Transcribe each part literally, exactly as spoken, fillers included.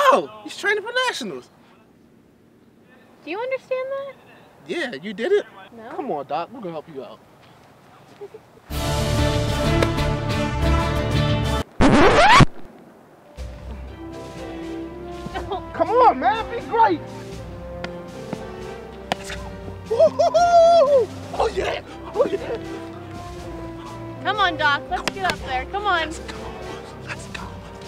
No, he's training for Nationals. Do you understand that? Yeah, you did it? No. Come on, Doc. We're going to help you out. Come on, man. Be great. Let's go. Oh, yeah. Oh, yeah. Come on, Doc. Let's get up there. Come on. Let's go. Let's go.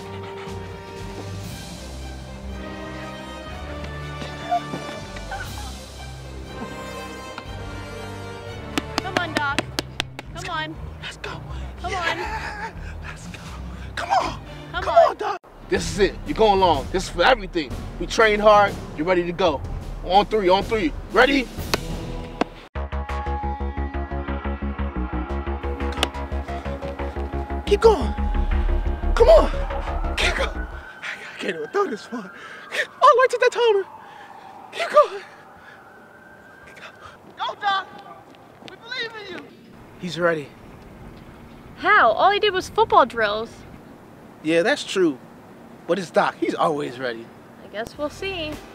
Come on, Doc. Come on. Let's go. Come yeah. on. Let's go. Come on. Come, Come on. on, Doc. This is it. You're going long. This is for everything. We trained hard. You're ready to go. On three, on three. Ready? Keep going. Come on. Keep going. I can't even throw this far. All the way to Daytona. Keep going. Go, Doc. We believe in you. He's ready. How? All he did was football drills. Yeah, that's true. But it's Doc. He's always ready. I guess we'll see.